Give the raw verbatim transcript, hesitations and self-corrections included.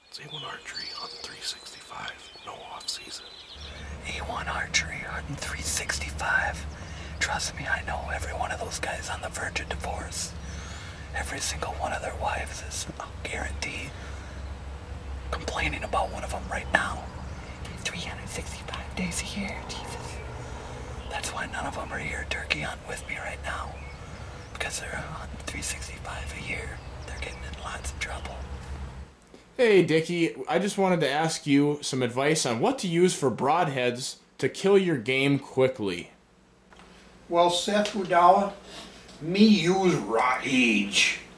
It's A one Archery, hunting three sixty-five, no off season. A one Archery, hunting three sixty-five. Trust me, I know every one of those guys on the verge of divorce. Every single one of their wives is, I'll guarantee, complaining about one of them right now. three hundred sixty-five days a year, Jesus. That's why none of them are here turkey hunting with me right now. Because they're hunting three sixty-five a year. They're getting in lots of trouble. Hey, Dickie, I just wanted to ask you some advice on what to use for broadheads to kill your game quickly. Well, Seth Wudawa, me use raw age.